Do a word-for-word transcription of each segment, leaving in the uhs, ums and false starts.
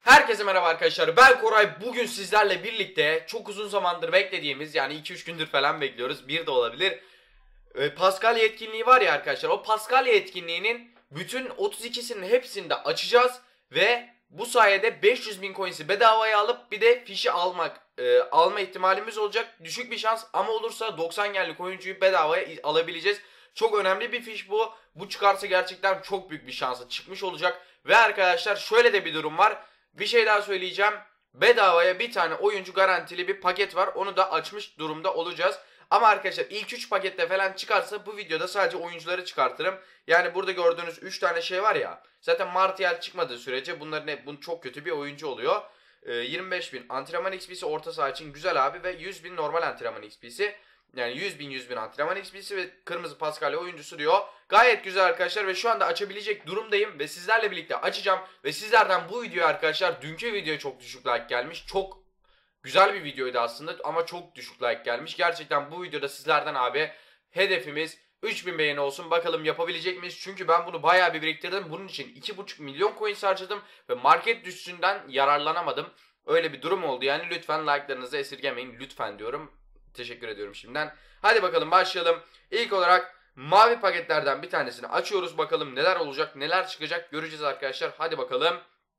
Herkese merhaba arkadaşlar, ben Koray. Bugün sizlerle birlikte çok uzun zamandır beklediğimiz, yani iki üç gündür falan bekliyoruz, bir de olabilir, e, Paskalya etkinliği var ya arkadaşlar. O Paskalya etkinliğinin bütün otuz ikisinin hepsini de açacağız ve bu sayede beş yüz bin coins'i bedavaya alıp bir de fişi almak e, alma ihtimalimiz olacak. Düşük bir şans ama olursa doksan genlik oyuncuyu bedavaya alabileceğiz. Çok önemli bir fiş bu. Bu çıkarsa gerçekten çok büyük bir şansa çıkmış olacak. Ve arkadaşlar şöyle de bir durum var. Bir şey daha söyleyeceğim. Bedavaya bir tane oyuncu garantili bir paket var. Onu da açmış durumda olacağız. Ama arkadaşlar ilk üç pakette falan çıkarsa bu videoda sadece oyuncuları çıkartırım. Yani burada gördüğünüz üç tane şey var ya. Zaten Martial çıkmadığı sürece bunların hep bu çok kötü bir oyuncu oluyor. Ee, yirmi beş bin antrenman X P'si orta saha için güzel abi ve yüz bin normal antrenman X P'si. Yani yüz bin yüz bin antrenman X P'si ve kırmızı Paskalya oyuncusu diyor. Gayet güzel arkadaşlar ve şu anda açabilecek durumdayım ve sizlerle birlikte açacağım. Ve sizlerden bu videoya arkadaşlar, dünkü videoya çok düşük like gelmiş. Çok güzel bir videoydu aslında ama çok düşük like gelmiş. Gerçekten bu videoda sizlerden abi hedefimiz üç bin beğeni olsun. Bakalım yapabilecek miyiz? Çünkü ben bunu bayağı bir biriktirdim. Bunun için iki buçuk milyon coin harcadım ve market düşüşünden yararlanamadım. Öyle bir durum oldu yani. Lütfen like'larınızı esirgemeyin. Lütfen diyorum. Teşekkür ediyorum şimdiden. Hadi bakalım başlayalım. İlk olarak mavi paketlerden bir tanesini açıyoruz. Bakalım neler olacak, neler çıkacak göreceğiz arkadaşlar. Hadi bakalım.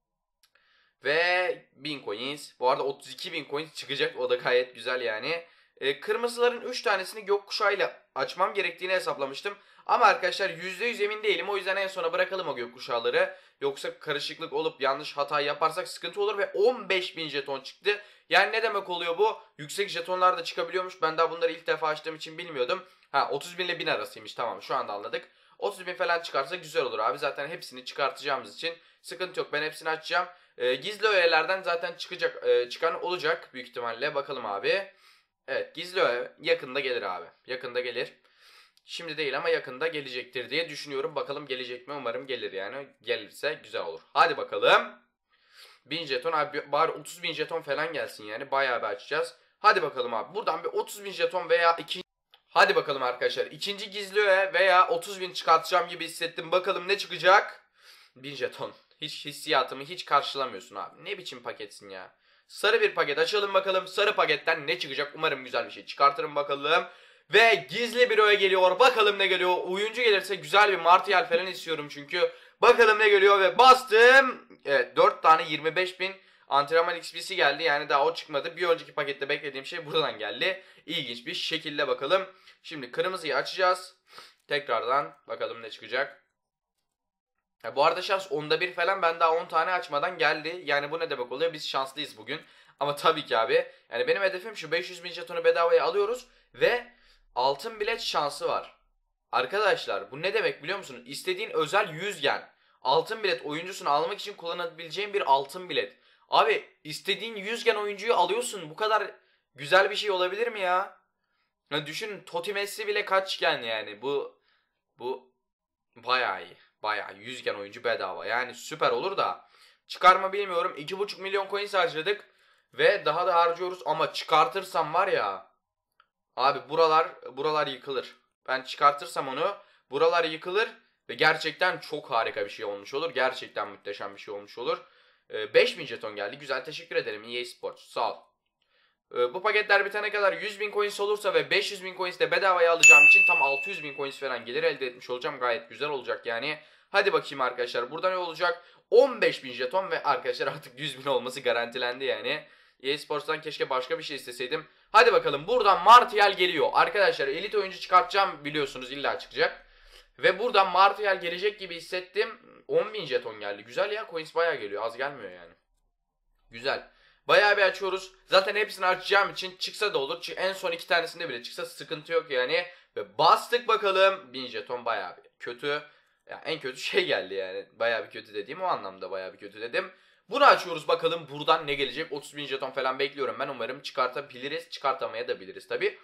Ve bin coins. Bu arada otuz iki bin coins çıkacak. O da gayet güzel yani. E, kırmızıların üç tanesini gökkuşağıyla açmam gerektiğini hesaplamıştım. Ama arkadaşlar yüzde yüz emin değilim. O yüzden en sona bırakalım o gökkuşağları. Yoksa karışıklık olup yanlış hata yaparsak sıkıntı olur. Ve on beş bin jeton çıktı. Yani ne demek oluyor bu? Yüksek jetonlar da çıkabiliyormuş. Ben daha bunları ilk defa açtığım için bilmiyordum. Ha, otuz bin ile bin arasıymış. Tamam, şu anda anladık. otuz bin falan çıkarsa güzel olur abi. Zaten hepsini çıkartacağımız için sıkıntı yok. Ben hepsini açacağım. E, gizli öğelerden zaten çıkacak, e, çıkan olacak büyük ihtimalle. Bakalım abi. Evet, gizli öğe yakında gelir abi. Yakında gelir. Şimdi değil ama yakında gelecektir diye düşünüyorum. Bakalım gelecek mi? Umarım gelir yani. Gelirse güzel olur. Hadi bakalım. bin jeton abi, bari otuz bin jeton falan gelsin yani. Bayağı bir açacağız. Hadi bakalım abi. Buradan bir otuz bin jeton veya iki. Hadi bakalım arkadaşlar. İkinci gizli öğe veya otuz bin çıkartacağım gibi hissettim. Bakalım ne çıkacak? bin jeton. Hiç hissiyatımı hiç karşılamıyorsun abi. Ne biçim paketsin ya. Sarı bir paket açalım bakalım. Sarı paketten ne çıkacak? Umarım güzel bir şey çıkartırım bakalım. Ve gizli bir öğe geliyor. Bakalım ne geliyor. Oyuncu gelirse güzel bir Martial falan istiyorum çünkü. Bakalım ne geliyor ve bastım. Evet, dört tane yirmi beş bin antrenman X P'si geldi. Yani daha o çıkmadı. Bir önceki pakette beklediğim şey buradan geldi. İlginç bir şekilde bakalım. Şimdi kırmızıyı açacağız. Tekrardan bakalım ne çıkacak. Ya bu arada şans onda bir falan, ben daha on tane açmadan geldi. Yani bu ne demek oluyor? Biz şanslıyız bugün. Ama tabii ki abi. Yani benim hedefim şu: beş yüz bin jetonu bedavaya alıyoruz ve altın bilet şansı var. Arkadaşlar bu ne demek biliyor musunuz? İstediğin özel yüz gen. Altın bilet oyuncusunu almak için kullanabileceğin bir altın bilet. Abi istediğin yüz gen oyuncuyu alıyorsun. Bu kadar güzel bir şey olabilir mi ya? Ya düşünün, Totti Messi bile kaç gen yani. Bu bu bayağı iyi. Bayağı yüz gen oyuncu bedava. Yani süper olur da. Çıkar mı bilmiyorum. iki buçuk milyon coin harcadık. Ve daha da harcıyoruz. Ama çıkartırsam var ya. Abi buralar buralar yıkılır. Ben çıkartırsam onu, buralar yıkılır. Ve gerçekten çok harika bir şey olmuş olur. Gerçekten muhteşem bir şey olmuş olur. Ee, beş bin jeton geldi. Güzel, teşekkür ederim E A Sports. Sağ ol. Ee, bu paketler bitene kadar yüz bin coins olursa ve beş yüz bin coins de bedavaya alacağım için tam altı yüz bin coins falan gelir elde etmiş olacağım. Gayet güzel olacak yani. Hadi bakayım arkadaşlar, burada ne olacak? on beş bin jeton ve arkadaşlar artık yüz bin olması garantilendi yani. E A Sports'tan keşke başka bir şey isteseydim. Hadi bakalım, buradan Martial geliyor. Arkadaşlar elit oyuncu çıkartacağım, biliyorsunuz, illa çıkacak. Ve buradan Martial gelecek gibi hissettim. on bin jeton geldi. Güzel ya, coins bayağı geliyor, az gelmiyor yani. Güzel. Bayağı bir açıyoruz. Zaten hepsini açacağım için çıksa da olur. En son iki tanesinde bile çıksa sıkıntı yok yani. Ve bastık bakalım. bin jeton bayağı bir kötü. Yani en kötü şey geldi yani. Bayağı bir kötü dediğim o anlamda bayağı bir kötü dedim. Bunu açıyoruz bakalım buradan ne gelecek. otuz bin jeton falan bekliyorum ben. Umarım çıkartabiliriz. Çıkartamaya da biliriz tabi.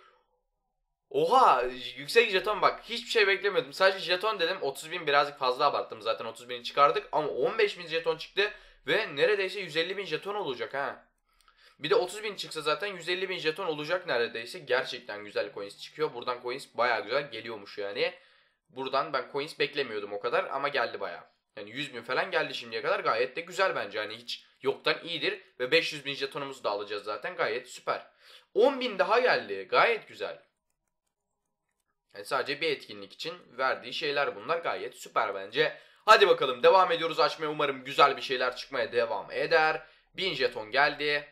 Oha, yüksek jeton bak. Hiçbir şey beklemiyordum. Sadece jeton dedim. otuz bin birazcık fazla abarttım. Zaten otuz bini çıkardık. Ama on beş bin jeton çıktı. Ve neredeyse yüz elli bin jeton olacak ha. Bir de otuz bin çıksa zaten yüz elli bin jeton olacak neredeyse. Gerçekten güzel coins çıkıyor. Buradan coins baya güzel geliyormuş yani. Buradan ben coins beklemiyordum o kadar ama geldi baya. Yani yüz bin falan geldi şimdiye kadar, gayet de güzel bence. Hani hiç yoktan iyidir. Ve beş yüz bin jetonumuzu da alacağız zaten, gayet süper. on bin daha geldi, gayet güzel. Yani sadece bir etkinlik için verdiği şeyler bunlar, gayet süper bence. Hadi bakalım devam ediyoruz açmaya, umarım güzel bir şeyler çıkmaya devam eder. bin jeton geldi.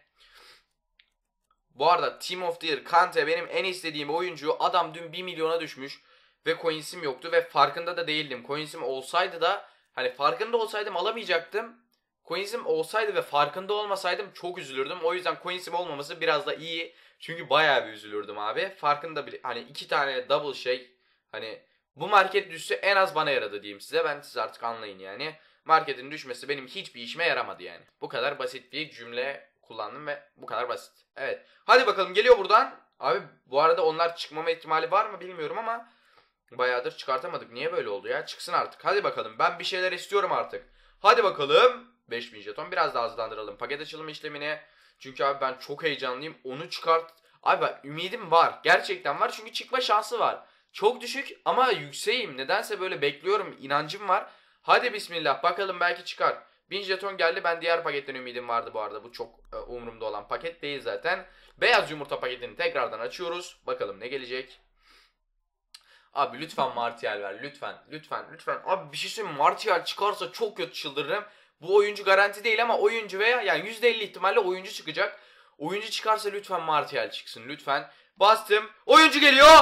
Bu arada Team of the Year Kante benim en istediğim oyuncu. Adam dün bir milyona düşmüş ve coins'im yoktu ve farkında da değildim. Coins'im olsaydı da, hani farkında olsaydım alamayacaktım. Coins'im olsaydı ve farkında olmasaydım çok üzülürdüm. O yüzden coins'im olmaması biraz da iyi. Çünkü bayağı bir üzülürdüm abi. Farkında bile, hani iki tane double şey, hani bu market düşse en az bana yaradı diyeyim size. Ben siz artık anlayın yani. Marketin düşmesi benim hiçbir işime yaramadı yani. Bu kadar basit bir cümle kullandım ve bu kadar basit. Evet. Hadi bakalım, geliyor buradan. Abi bu arada onlar çıkmama ihtimali var mı bilmiyorum ama bayağıdır çıkartamadık. Niye böyle oldu ya? Çıksın artık. Hadi bakalım. Ben bir şeyler istiyorum artık. Hadi bakalım. beş bin jeton. Biraz daha hızlandıralım paket açılımı işlemini. Çünkü abi ben çok heyecanlıyım. Onu çıkart. Abi bak, ümidim var. Gerçekten var. Çünkü çıkma şansı var. Çok düşük ama yükseğim. Nedense böyle bekliyorum. İnancım var. Hadi bismillah. Bakalım, belki çıkar. bin jeton geldi. Ben diğer paketten ümidim vardı bu arada. Bu çok e, umurumda olan paket değil zaten. Beyaz yumurta paketini tekrardan açıyoruz. Bakalım ne gelecek. Abi lütfen Martial ver. Lütfen. Lütfen. Lütfen. Abi bir şey söyleyeyim. Martial çıkarsa çok kötü çıldırırım. Bu oyuncu garanti değil ama oyuncu veya yani yüzde elli ihtimalle oyuncu çıkacak. Oyuncu çıkarsa lütfen Martial çıksın. Lütfen. Bastım. Oyuncu geliyor.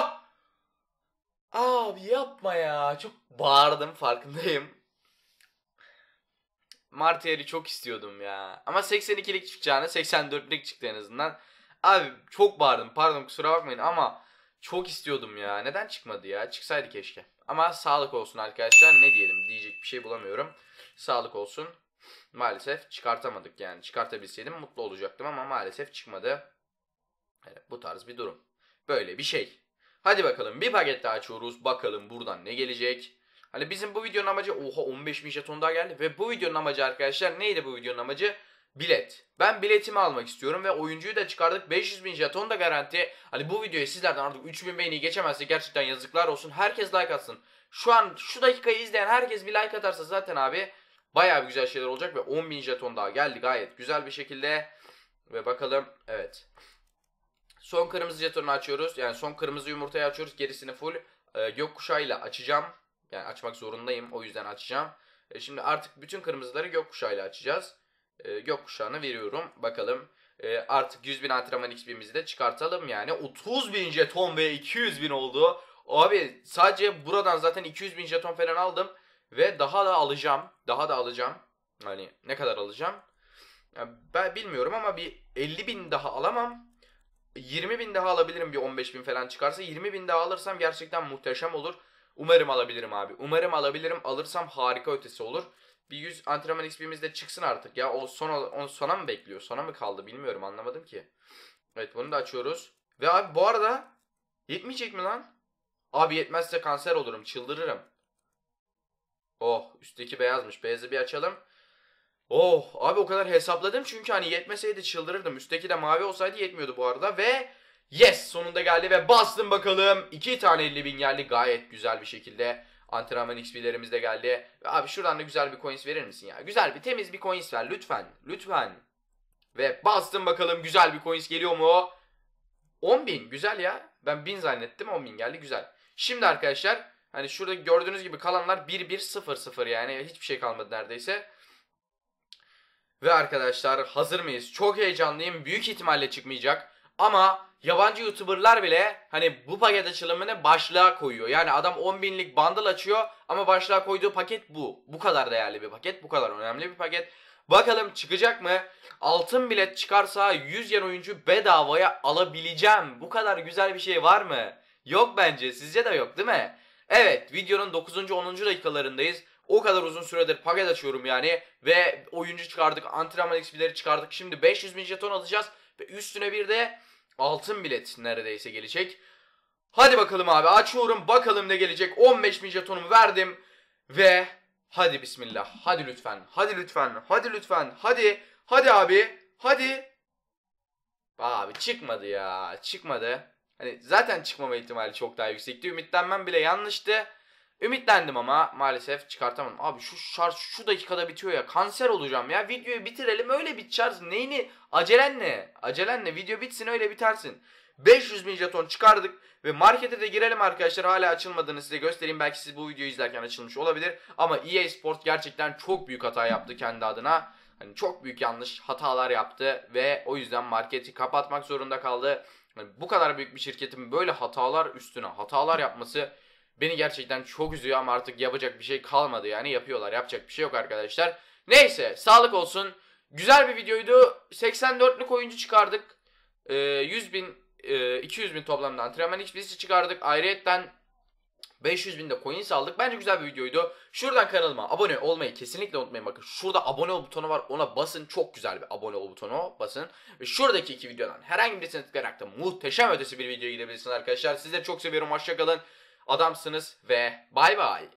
Abi yapma ya. Çok bağırdım, farkındayım. Martial'i çok istiyordum ya. Ama seksen ikilik çıkacağına seksen dörtlük çıktı en azından. Abi çok bağırdım. Pardon, kusura bakmayın ama çok istiyordum ya. Neden çıkmadı ya? Çıksaydı keşke. Ama sağlık olsun arkadaşlar. Ne diyelim? Diyecek bir şey bulamıyorum. Sağlık olsun. Maalesef çıkartamadık yani. Çıkartabilseydim mutlu olacaktım ama maalesef çıkmadı. Evet, bu tarz bir durum. Böyle bir şey. Hadi bakalım, bir paket daha açıyoruz. Bakalım buradan ne gelecek. Hani bizim bu videonun amacı, oha on beş bin jeton daha geldi. Ve bu videonun amacı arkadaşlar neydi bu videonun amacı? Bilet. Ben biletimi almak istiyorum ve oyuncuyu da çıkardık. beş yüz bin jeton da garanti. Hani bu videoyu sizlerden artık üç bin beğeni geçemezse gerçekten yazıklar olsun. Herkes like atsın. Şu an şu dakikayı izleyen herkes bir like atarsa zaten abi bayağı bir güzel şeyler olacak ve on bin jeton daha geldi gayet güzel bir şekilde. Ve bakalım, evet. Son kırmızı jetonu açıyoruz. Yani son kırmızı yumurtayı açıyoruz. Gerisini full e, gökkuşağıyla açacağım. Yani açmak zorundayım. O yüzden açacağım. E, şimdi artık bütün kırmızıları gökkuşağıyla açacağız. E, gökkuşağını veriyorum. Bakalım. E, artık yüz bin antrenman X P'mizi de çıkartalım. Yani otuz bin jeton ve iki yüz bin oldu. Abi sadece buradan zaten iki yüz bin jeton falan aldım. Ve daha da alacağım. Daha da alacağım. Hani ne kadar alacağım? Yani ben bilmiyorum ama bir elli bin daha alamam. yirmi bin daha alabilirim, bir on beş bin falan çıkarsa. yirmi bin daha alırsam gerçekten muhteşem olur. Umarım alabilirim abi. Umarım alabilirim. Alırsam harika ötesi olur. Bir yüz antrenman X P'miz de çıksın artık ya. O sona, o sona mı bekliyor? Sona mı kaldı bilmiyorum, anlamadım ki. Evet, bunu da açıyoruz. Ve abi bu arada yetmeyecek mi lan? Abi yetmezse kanser olurum. Çıldırırım. Oh, üstteki beyazmış. Beyazı bir açalım. Oh abi, o kadar hesapladım çünkü hani yetmeseydi çıldırırdım. Üstteki de mavi olsaydı yetmiyordu bu arada ve yes, sonunda geldi ve bastım bakalım. iki tane elli bin geldi gayet güzel bir şekilde. Antrenman X P'lerimiz de geldi. Ve abi şuradan da güzel bir coins verir misin ya? Güzel bir temiz bir coins ver lütfen. Lütfen. Ve bastım bakalım, güzel bir coins geliyor mu? on bin güzel ya. Ben bin zannettim, on bin geldi, güzel. Şimdi arkadaşlar hani şurada gördüğünüz gibi kalanlar bir bir sıfır sıfır, yani hiçbir şey kalmadı neredeyse. Ve arkadaşlar hazır mıyız? Çok heyecanlıyım. Büyük ihtimalle çıkmayacak. Ama yabancı YouTuber'lar bile hani bu paket açılımını başlığa koyuyor. Yani adam on binlik bundle açıyor ama başlığa koyduğu paket bu. Bu kadar değerli bir paket. Bu kadar önemli bir paket. Bakalım çıkacak mı? Altın bilet çıkarsa yüz yen oyuncu bedavaya alabileceğim. Bu kadar güzel bir şey var mı? Yok bence. Sizce de yok değil mi? Evet, videonun dokuzuncu onuncu dakikalarındayız. O kadar uzun süredir paket açıyorum yani. Ve oyuncu çıkardık. Antrenman X P'leri çıkardık. Şimdi beş yüz bin jeton alacağız. Ve üstüne bir de altın bilet neredeyse gelecek. Hadi bakalım abi, açıyorum. Bakalım ne gelecek. on beş bin jetonumu verdim. Ve hadi bismillah. Hadi lütfen. Hadi lütfen. Hadi lütfen. Hadi. Hadi abi. Hadi. Abi çıkmadı ya. Çıkmadı. Hani zaten çıkmama ihtimali çok daha yüksekti. Ümitlenmem bile yanlıştı. Ümitlendim ama maalesef çıkartamadım. Abi şu şarj şu dakikada bitiyor ya. Kanser olacağım ya. Videoyu bitirelim öyle bit şarj. Neyini? Acelen ne? Acelen ne? Video bitsin öyle bitersin. beş yüz bin jeton çıkardık ve markete de girelim arkadaşlar. Hala açılmadığını size göstereyim. Belki siz bu videoyu izlerken açılmış olabilir. Ama E A Sport gerçekten çok büyük hata yaptı kendi adına. Hani çok büyük yanlış hatalar yaptı ve o yüzden marketi kapatmak zorunda kaldı. Yani bu kadar büyük bir şirketin böyle hatalar üstüne hatalar yapması beni gerçekten çok üzüyor ama artık yapacak bir şey kalmadı yani yapıyorlar. Yapacak bir şey yok arkadaşlar. Neyse sağlık olsun. Güzel bir videoydu. seksen dörtlük oyuncu çıkardık. Ee, yüz bin, e, iki yüz bin toplamda antrenman X P'si çıkardık. Ayrıyetten beş yüz bin de coins aldık. Bence güzel bir videoydu. Şuradan kanalıma abone olmayı kesinlikle unutmayın. Bakın şurada abone ol butonu var. Ona basın. Çok güzel bir abone ol butonu basın. Ve şuradaki iki videodan herhangi birisine tıklayarak da muhteşem ötesi bir videoya gidebilirsiniz arkadaşlar. Sizleri çok seviyorum. Hoşçakalın. Adamsınız ve bay bay.